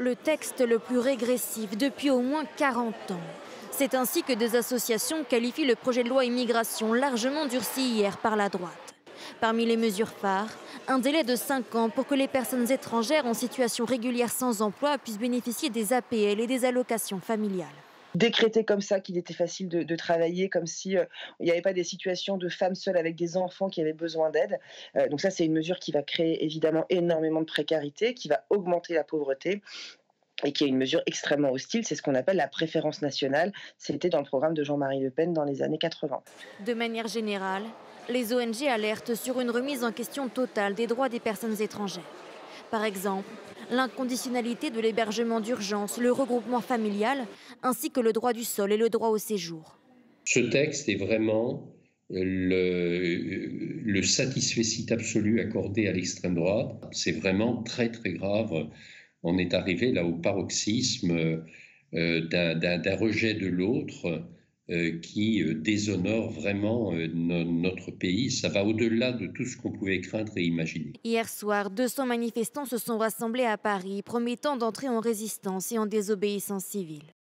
le texte le plus régressif depuis au moins 40 ans. C'est ainsi que des associations qualifient le projet de loi immigration largement durci hier par la droite. Parmi les mesures phares, un délai de 5 ans pour que les personnes étrangères en situation régulière sans emploi puissent bénéficier des APL et des allocations familiales. Décréter comme ça qu'il était facile de travailler, comme si, il n'y avait pas des situations de femmes seules avec des enfants qui avaient besoin d'aide. Donc ça, c'est une mesure qui va créer évidemment énormément de précarité, qui va augmenter la pauvreté et qui est une mesure extrêmement hostile. C'est ce qu'on appelle la préférence nationale. C'était dans le programme de Jean-Marie Le Pen dans les années 80. De manière générale, les ONG alertent sur une remise en question totale des droits des personnes étrangères. Par exemple, l'inconditionnalité de l'hébergement d'urgence, le regroupement familial, ainsi que le droit du sol et le droit au séjour. Ce texte est vraiment le satisfecit absolu accordé à l'extrême droite. C'est vraiment très très grave. On est arrivé là au paroxysme d'un rejet de l'autre qui déshonore vraiment notre pays. Ça va au-delà de tout ce qu'on pouvait craindre et imaginer. Hier soir, 200 manifestants se sont rassemblés à Paris, promettant d'entrer en résistance et en désobéissance civile.